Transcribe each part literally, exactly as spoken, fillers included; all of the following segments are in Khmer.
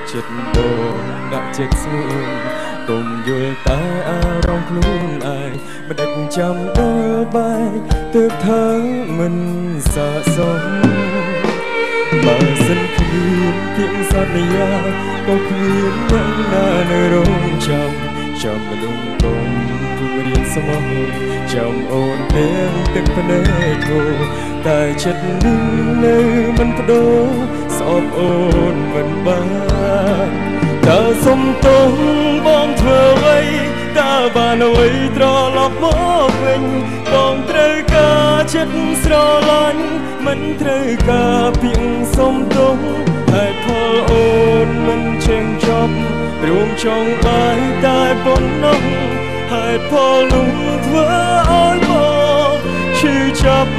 ចិត្តបងដាក់ចិត្តស្រួលកុំយល់តែអារម្មណ៍ខ្លួនឯងមិនដឹកចាំដល់បែកទើបធ្វើមិនស័ក្តិសមបើសិនគ្មានពាក្យសន្យាក៏គ្មានអ្នកណានៅរងចាំចាំមនុស្សកុំពុំរៀនស្មោះចាំអូនទាំងទឹកភ្នែកគោតែចិត្តនេះនៅមិនបដូរស្អប់អូនមិនបានតើសុំទោសបងធ្វើអ្វីតើបានអ្វីត្រឡប់មកវិញបងត្រូវការចិត្តស្រឡាញ់មិនត្រូវការពាក្យសុំទោសហេតុផលអូនមិនចេះចប់រួមចង់បាយតែប៉ុណ្ណោះហេតុផលនោះធ្វើឲ្យបងឈឺចាប់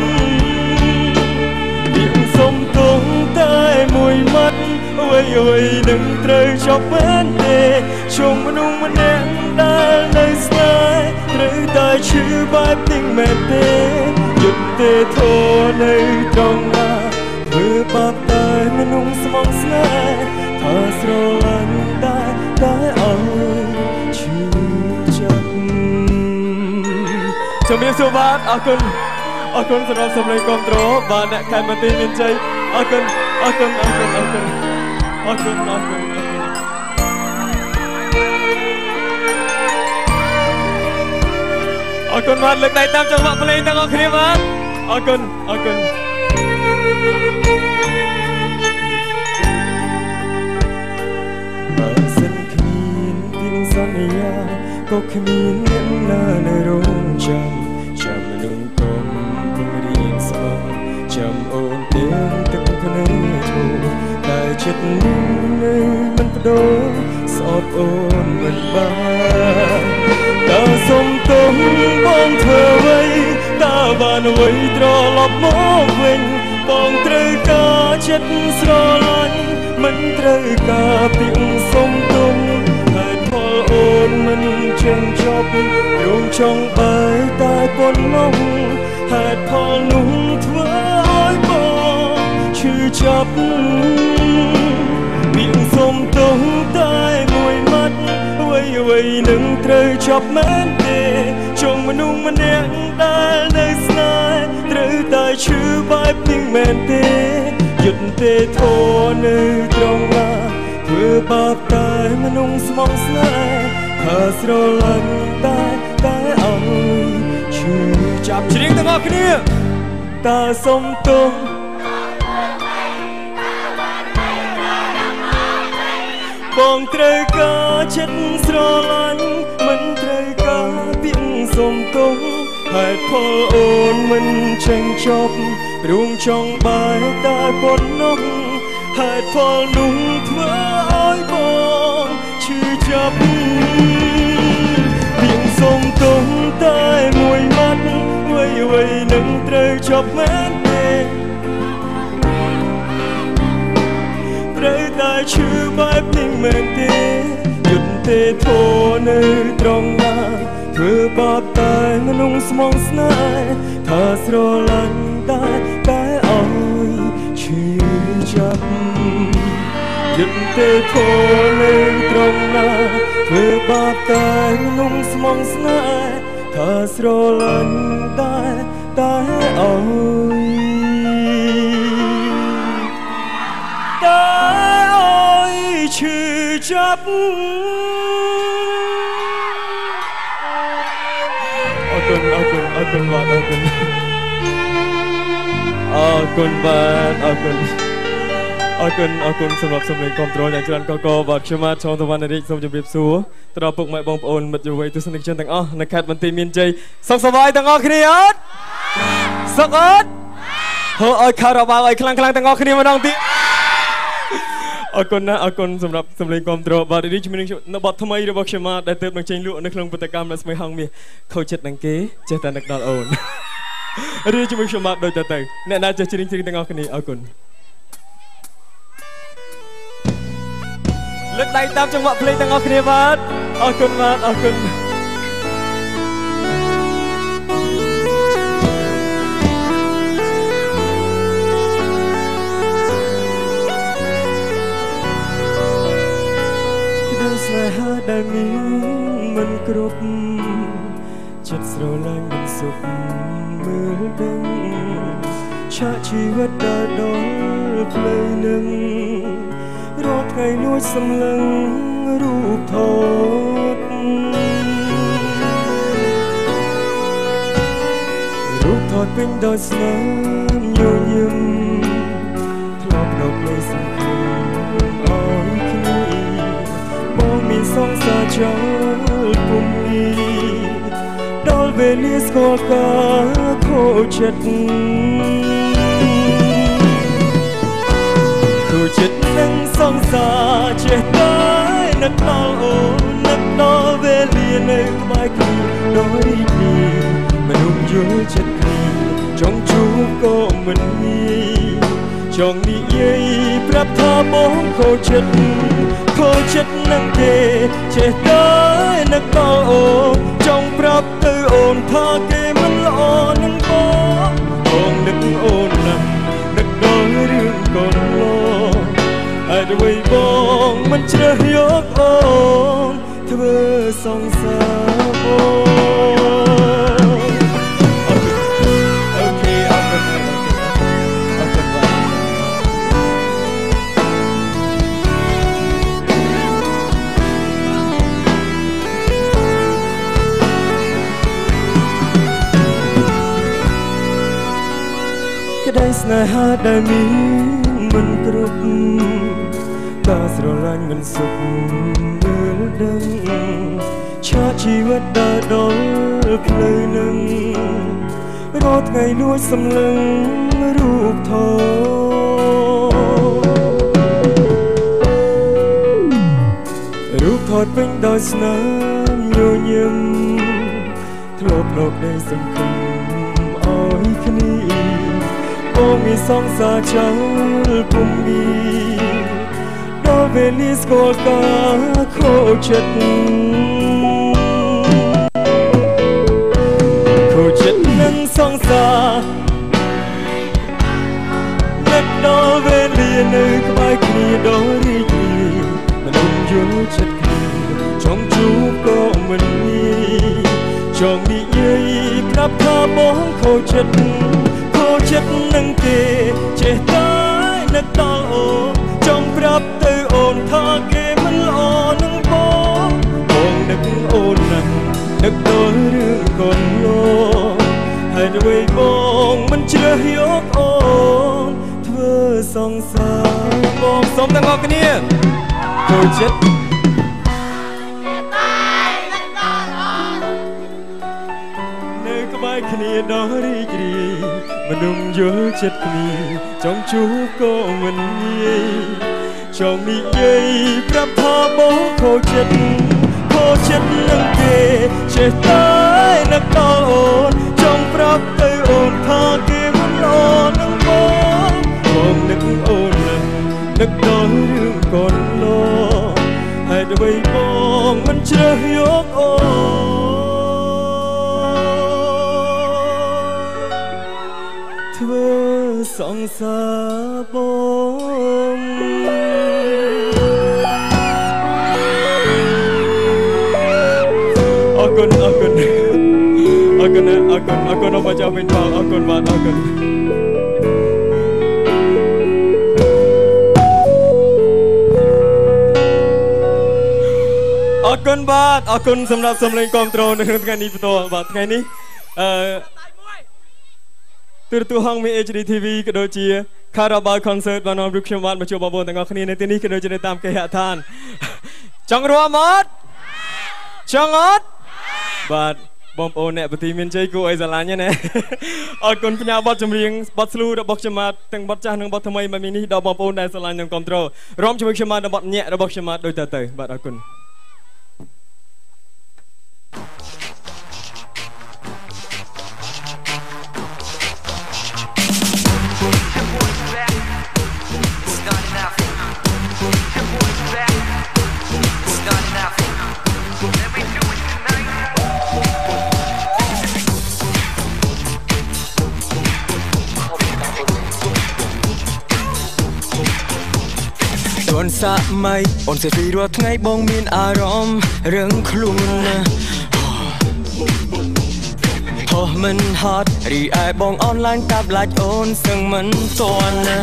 ពាក្យសុំទោសតែមួយម៉ាត់អ្វីអ្វីនឹងត្រូវចប់មែនទេជុំមនុស្សម្នាក់ដែលនៅស្នេហ៍ត្រូវតែឈឺបែបនេះមែនទេយុទ្ធទេធោនៅត្រង់ណាធ្វើបាបតែមនុស្សស្មងស្នេហ៍ថាស្រឡាញ់តែតែអើយឈឺចាប់ជំរាបសួរបាទអរគុណអរគុណសម្រាប់សម្លេងគាំទ្របាទអ្នកខេត្តបន្ទាយមានជ័យអរគុណអរគុណអរគុណអរគុណអរគុណអរគុណអរគុណបាទលើកដៃតាមចង្វាក់ភ្លេងទាំងអស់គ្នាបាទអរគុណអរគុណបើសិនគ្មានពាក្យសន្យាក៏គ្មានអ្នកណានៅរងចាំចាំមនុស្សកុំពុំរៀនស្មោះចាំអូនទាំងទឹកភ្នែកធូរតែចិត្តនេះនៅមិនបដូរស្អប់អូនមិនបានតើសុំទោសបងធ្វើអ្វីតើបានអ្វីត្រឡប់មកវិញបងត្រូវការចិត្តស្រឡាញ់មិនត្រូវការពាក្យសុំទោសហេតុផលអូនមិនចេញចប់រងចង់បែកតែប៉ុណ្ណោះហេតុផលនោះធ្វើឲ្យបងឈឺចាប់ពាក្យសុំទោសតែមួយម៉ាត់អ្វីអ្វីនឹងត្រូវចប់មែនទេជុំមនុស្សម្នាក់ដែលនៅស្នេហ៍ត្រូវតែឈឺបែបនេះមែនទេយុទ្ធទេធោនៅត្រង់ណាធ្វើបាបតែមនុស្សស្មងស្នេហ៍ថាស្រឡាញ់តែតែអើយឈឺចាប់ច្រៀងទាំងអស់គ្នាតើសុំទោសបងត្រូវការចិត្តស្រឡាញ់មិនត្រូវការពាក្យសុំទោសហេតុផលអូនមិនចេញចប់រួមចង់បែកតែប៉ុណ្ណោះហេតុផលនោះធ្វើឲ្យបងឈឺចាប់ពាក្យសុំទោសតែមួយម៉ាត់អ្វីអ្វីនឹងត្រូវចប់មែនទេត្រូវតែឈឺបែបនេះមែនទេយុទ្ធទេធោនៅត្រង់ណាធ្វើបាបតែមនុស្សស្មងស្នេហ៍ថាស្រឡាញ់តែតែអើយឈឺចាប់យុទ្ធទេធោនៅត្រង់ណាធ្វើបាបតែមនុស្សស្មងស្នេហ៍ថាស្រឡាញ់តែតែអើយតែអើយឈឺចាប់អរគុណអរគុណអរគុណបាទអរគុណអរគុណបាទអរគុណអរគុណអរគុណសម្រាប់សម្លេងគាំទ្រយ៉ាងច្រើនកកបាទខ្ញុំបាទចងតវណ្ណរាជសូមជម្រាបសួរទៅដល់ពុកម៉ែបងប្អូនមិត្តយុវ័យទស្សនិកជនទាំងអស់នៅខេត្តបន្ទាយមានជ័យសុខសប្បាយទាំងអស់គ្នាអត់សុខអត់ហៅឲ្យខារ៉ាបាវឲ្យខ្លាំងខ្លាំងទាំងអស់គ្នាម្ដងទៀតអរគុណណាអរគុណសម្រាប់សម្លេងគាំទ្របាទនេះជំនាញនៅបទថ្មីរបស់ខ្ញុំបាទដែលទើបនឹងចេញលក់នៅក្នុងពុទ្ធកម្មរស្មីហងមាសខូចចិត្តនឹងគេចេះតែនឹកដល់អូនរីជាមួយខ្ញុំបាទដូចតទៅអ្នកណាចេះច្រៀងច្រៀងទាំងអស់គ្នាអរគុណលើកដៃតាមចង្វាក់ភ្លេងទាំងអស់គ្នាបាទអរគុណបាទអរគុណអគ្រប់ចិត្តស្រឡាញ់មិនសុខមើលដឹងឆាកជីវិតដើរដល់ផ្លូវនឹងរាល់ថ្ងៃលួចសម្លឹងរូបថតរូបថតពេញដោយស្នាមញញឹមធ្លាប់ដល់ក្ដីសង្ឃឹមអើយគ្នាបងមានសង្សារចោលពុំមានដល់វេលាស្គាល់ការខូចចិត្តខូចចិត្តនឹងសង្សារចេះតែនឹកដល់អូននឹកដល់វេលានៅក្បែរគ្នាដោយរីករាយមនុស្សយល់ចិត្តគ្នាចង់ជួបក៏មិនមានចង់និយាយប្រាប់ថាបងខូចចិត្តខូចចិត្តនឹងគេចេះតែនឹកដល់អូនចង់ប្រាប់ទៅអូនថាគេមិនល្អនឹងបងបងនឹកអូនណាស់នឹកដល់រឿងកូនលោអត់អ្វីបងមិនជ្រើសយកអូនធ្វើសង្សារបងក្ដីស្នេហាដែលមានមិនគ្រប់ការស្រឡាញ់មិនសុខមើលដឹងឆាកជីវិតដើរដល់ផ្លូវនឹងរាល់ថ្ងៃលួចសម្លឹងរូបថតរូបថតពេញដោយស្នាមញញឹមធ្លាប់ដល់ក្ដីសង្ឃឹមអើយគ្នាបងមានសង្សារចោលពុំមានដល់វេលាស្គាល់ការខូចចិត្តខូចចិត្តនឹងសង្សារនឹកដល់វេលានៅក្បែរគ្នាដោយរីករាយមនុស្សយល់ចិត្តគ្នាចង់ជួបក៏មិនមានចង់និយាយប្រាប់ថាបងខូចចិត្តចិត្តនឹងគេចេះតែនឹកដល់អូនចង់ប្រាប់ទៅអូនថាគេមិនល្អនឹងបងបងនឹកអូនណាស់នឹកដល់រឿងកូនលោហើយអ្វីបងមិនជ្រើសយកអូនធ្វើសង្សារបងសូមទាំងអស់គ្នាខូចចិត្តគ្នាដល់រីករាយមនុស្សយល់ចិត្តគ្នាចង់ជួបក៏មិនងាយចង់និយាយប្រាប់ថាបងខូចចិត្តខូចចិត្តនឹងគេចេះតែនឹកដល់អូនចង់ប្រាប់ទៅអូនថាគេមិនល្អនឹងបងបងនឹកអូនណាស់នឹកដល់រឿងកូនលោហើយអ្វីបងមិនជ្រើសយកអូនធ្វើសង្សារបងអរគុណអរគុណអរគុណអរគុណអរគុណអបចាវិញបងអរគុណបាទអរគុណអរគុណបាទអរគុណសម្រាប់សម្លេងគាំទ្រនៅក្នុងថ្ងៃនេះបន្តបាទថ្ងៃនេះអឺទូរទស្សន៍ហងមី เอช ดี ที วี ក៏ដូចជា Carabao Concert បាននាំរូបខ្ញុំបាទមកជួបបងប្អូនទាំងអស់គ្នានៅទីនេះក៏ដូចជានៅតាមគេហដ្ឋានចង់រួមអត់ចង់អត់បាទបងប្អូនអ្នកបទីមានជ័យគួរឲ្យស្រឡាញ់ណាអរគុណផ្ញើបទចម្រៀងបទស្លូរបស់ខ្ញុំបាទទាំងបទចាស់និងបទថ្មីមកនេះដល់បងប្អូនដែលស្រឡាញ់និងគាំទ្ររំជាមួយខ្ញុំបាទបទញាក់របស់ខ្ញុំបាទដូចតទៅបាទអរគុណ អូនសាក់ម៉ៃអូនសេរីរាល់ថ្ងៃបងមានអារម្មណ៍រឹងខ្លួនមិនហត់រីឯបងអនឡាញតាប់ឡាច់អូនសឹងមិនទាន់ណា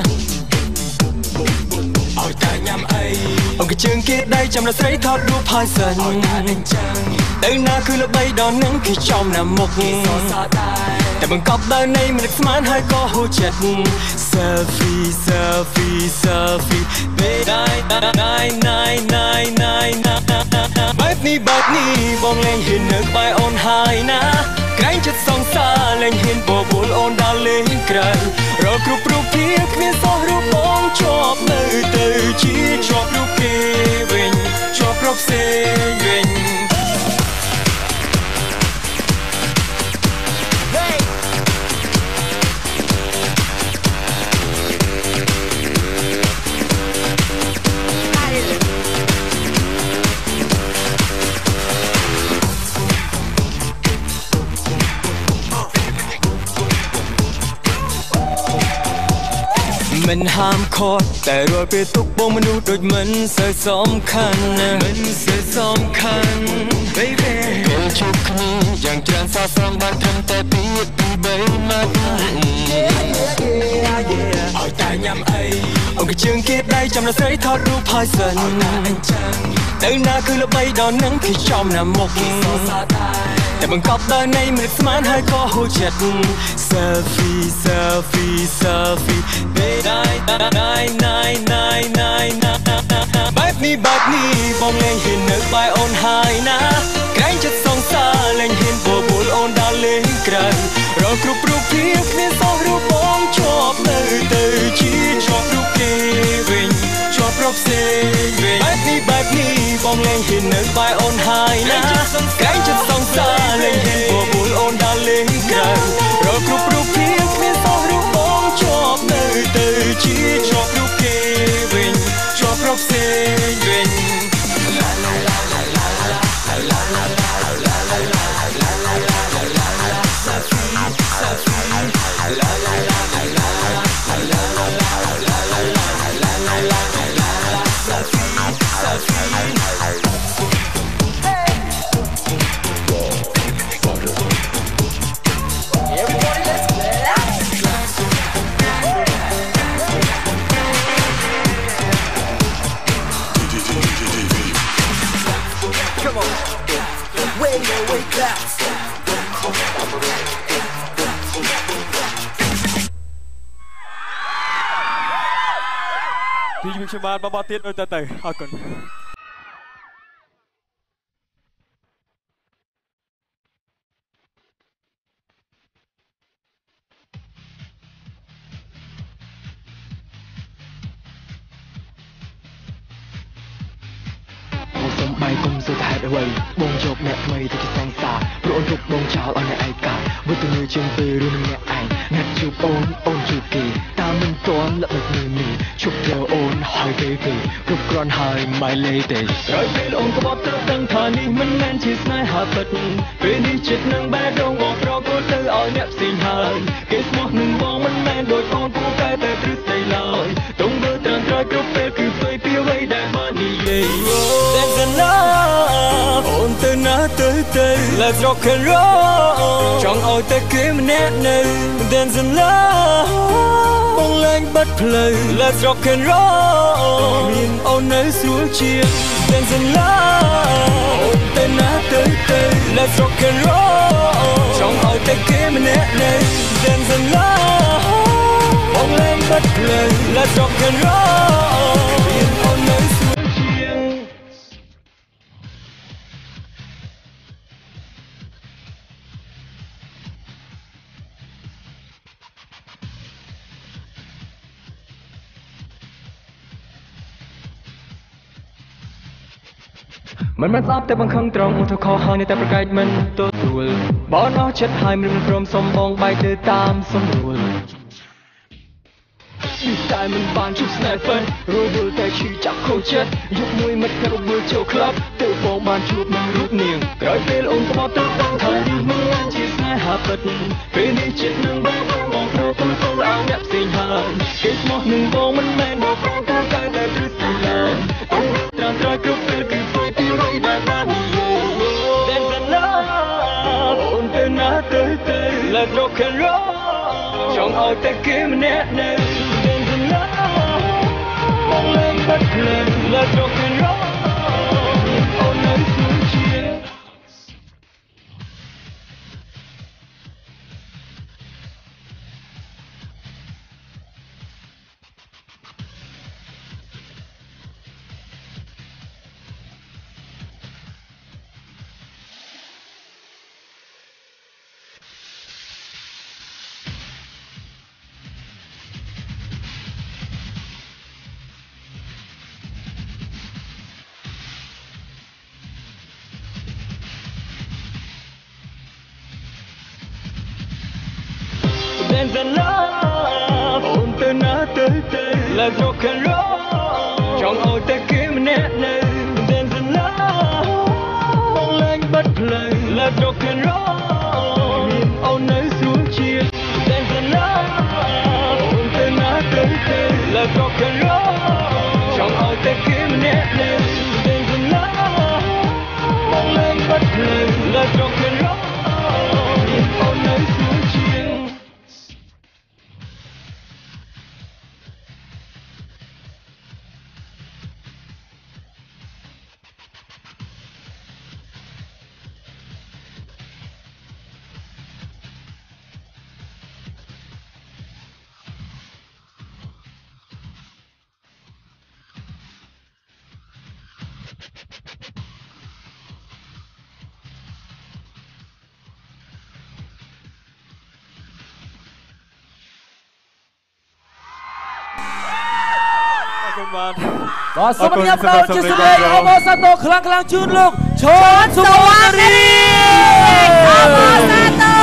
អោយតែញ៉ាំអីអង្គជើងគេដៃចាំរស្រីថតរូបហើយសិនអោយតែនឹងចាំងទៅណាគឺល្បីដល់នឹងគេចំណាមុខតែបង្កប់ដល់នៃមិនស្មានហើយក៏ហូរចិត្ត Selfie Selfie Selfie ពេលដៃដៃណៃណៃណៃបែបនេះបែបនេះបងលេងហ៊ាននៅក្បែរអូនហើយណាក្រែងចិត្តសងសាលេងហ៊ានបបួលអូនដល់លេងក្រៅរកគ្រប់រូបភាពគ្មានសោះរូបបងជាប់នៅទៅជាជាប់រូបគេវិញជាប់រូបផ្សេងវិញមិនហាមឃាត់តែរាល់ពេលទុកបងមនុស្សដូចមិនសូវសំខាន់មិនសូវសំខាន់ baby ពេលជួបគ្នាយ៉ាងច្រើនសោះស្រង់បានត្រឹមតែពីពីបីម៉ាត់អោយតែញ៉ាំអីអង្គជើងគេដៃចាំរស្រីថតរូបហើយសិនអញ្ចឹងទៅណាគឺល្បីដល់នឹងគេចំណាមុខតែបង្កប់ដល់នៃមិនស្មានហើយក៏ហូរចិត្ត Selfie Selfie Selfie ពេលដៃដៃណៃណៃណៃបែបនេះបែបនេះបងលេងហ៊ាននៅក្បែរអូនហើយណាក្រែងចិត្តសងសាលេងហ៊ានបបួលអូនដល់លេងក្រៅរកគ្រប់រូបភាពគ្មានសោះរូបបងជាប់នៅទៅជាជាប់រូបគេវិញជាប់រូបផ្សេងវិញបែបនេះបែបនេះបងលេងហ៊ាននៅក្បែរអូនហើយណាក្រែងចិត្តសងសាលេងហ៊ានបបួលអូនដល់លេងក្រៅរកគ្រប់រូបភាពគ្មានសោះរូបបងជាប់នៅទៅជាជាប់រូបគេវិញជាប់រូបផ្សេងវិញពីខ្ញុំបានបបទៀតទៅទៅអរគុណបែកុំសុទ្ធហេតុអ្វីបងជប់អ្នកថ្មីទៅជាសងសាព្រោះអូនជប់បងចោលឲ្យអ្នកឯកាវិទ្យាជាងពេលរឿងអ្នកឯងណាត់ជប់អូនអូនជប់គេតាមមិនទាន់ល្បិចនេះនេះជប់ទៅអូនហើយគេគេគ្រប់គ្រាន់ហើយមិនលេទេក្រោយពេលអូនក៏បត់ទៅដឹងថានេះមិនមែនជាស្នេហាពិតពេលនេះចិត្តនឹងបែរដងបងប្រកូលទៅឲ្យអ្នកផ្សេងហើយគេស្មោះនឹងបងមិនមែនដូចអូនគូតែតែទ្រឹស្ដីឡើយទុំមើលត្រង់ត្រយគ្រប់ពេលគឺផ្ទុយពីអ្វីដែលបាននិយាយអូនទៅណាទៅទៅ Let's rock and roll ចង់ឲ្យតែគេម្នាក់នៅ Dance and love បងឡើងបាត់ផ្លូវ Let's rock and roll មានអូននៅស្រួលជាង Dance and love អូនទៅណាទៅទៅ Let's rock and roll ចង់ឲ្យតែគេម្នាក់នៅ Dance and love បងឡើងបាត់ផ្លូវ Let's rock and roll មានអូននៅស្រួលជាងមិនបានស្អប់តែបង្ខំត្រង់ទៅខុសហើយនៅតែប្រកែកមិនទទួលបងអស់ចិត្តហើយមិនព្រមសុំបងបែកទៅតាមសម្រួលតែមិនបានជួបស្នេហ៍ពិតរវល់តែឈឺចាប់ខូចចិត្តយុគមួយមិត្តរវល់ចូលក្លឹបទៅបងបានជួបនឹងរូបនាងក្រោយពេលអូនក៏ទៅដឹងថានេះមិនមែនជាស្នេហាពិតពេលនេះចិត្តនឹងបងបងប្រកូលទៅឲ្យអ្នកផ្សេងហើយគេស្មោះនឹងបងមិនមែនបងប្រកូលតែតែទ្រឹស្ដីឡើយអូនត្រង់ត្រយគ្រប់ពេលគឺស្អីពីអ្វីដែលបាននិយាយ Dance and love អូនទៅណាទៅទៅ Let rock and roll ចង់ឲ្យតែគេម្នាក់នៅទាំងទាំងណាមកលេងបាត់ភ្លេង Let rock and roll អូននៅសួនជាDance and love អូនទៅណាទៅទៅ Let's rock and roll ចង់ឲ្យតែគេម្នាក់នៅ Dance and love បងលេងបាត់ភ្លេង Let's rock and roll មានអូននៅសួនជា Dance and love អូនទៅណាទៅទៅ Let's rock and roll ចង់ឲ្យតែគេម្នាក់នៅ Dance and love បងលេងបាត់ភ្លេង Let's rock and roll មានអូននៅសួនជាបាទសូមអរគុណដល់ជាស្រីអូម៉ូសាតូខ្លាំងខ្លាំងជូនលោកឈុនសុវណ្ណរីអូម៉ូសាតូ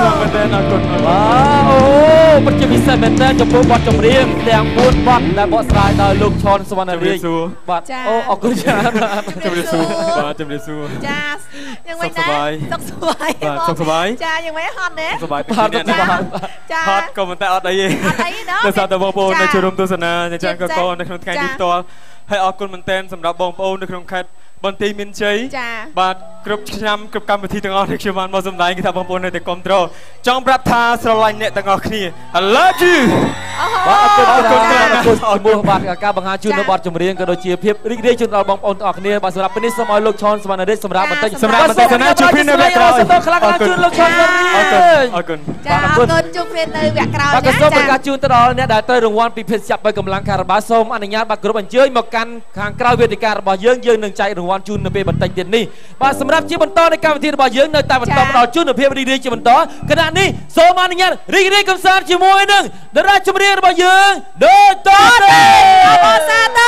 បាទអូពិតជាពិសេសមែនតើចំពោះបទចម្រៀងទាំងបួនបទដែលបកស្រាយដោយលោកឈុនសុវណ្ណរីបាទអូអរគុណចា៎ជំរាបសួរបាទជំរាបសួរចាយ៉ាងម៉េចដែរសុខសប្បាយបាទសុខសប្បាយចាយ៉ាងម៉េចហត់ទេសប្បាយពីនេះណាចាហត់ក៏មិនតែអត់អីទេអត់អីណាដោយសារតែបងប្អូននៅជួបទស្សនាយ៉ាងច្រើនកកនៅក្នុងថ្ងៃនេះផ្ទាល់ហើយអរគុណមែនទែនសម្រាប់បងប្អូននៅក្នុងខេត្តបន្ទាយមានជ័យបាទគ្រប់ឆ្នាំគ្រប់កម្មវិធីទាំងអស់ដែលខ្ញុំបានមកសម្ដែងគឺថាបងប្អូននៅតែគ្រប់គ្រងចង់ប្រាប់ថាស្រឡាញ់អ្នកទាំងអស់គ្នា I love you បាទអរគុណអរគុណអរគុណអរគុណបាទការបង្ហាញជូននៅបទចម្រៀងក៏ដូចជាភាពរីករាយជូនដល់បងប្អូនទាំងអស់គ្នាបាទសម្រាប់ពេលនេះសូមឲ្យលោកឈុនសុវណ្ណរិទ្ធសម្រាប់បន្តិចសម្រាប់បន្តិចណាជួបគ្នានៅវគ្គក្រោយសូមខ្លាំងៗជូនលោកឈុនសុវណ្ណរិទ្ធអរគុណអរគុណចាអរគុណជួបគ្នានៅវគ្គក្រោយបាទក៏សូមប្រកាសជូនទៅដល់អ្នកដែលទៅរង្វាន់ពីភេទជ្ជៈបើកម្លាំងការបាសូមអនុញ្ញាតបាទគ្រប់អញ្ជើញមកកាន់ខាងក្រៅវេទិការបស់យើងយើងនឹងចែករង្វាន់ជូននៅពេលបន្តិចទៀតនេះបាទសម្រាប់ជាបន្តនៃកម្មវិធីរបស់យើងនៅតែបន្តផ្ដល់ជូននូវភាពរីករាយជាបន្តគណៈនេះសូមអនុញ្ញាតរីករាយកំសាន្តជាមួយនឹងតារាចម្រៀងរបស់យើងដូចតទៅអបអរសាទរ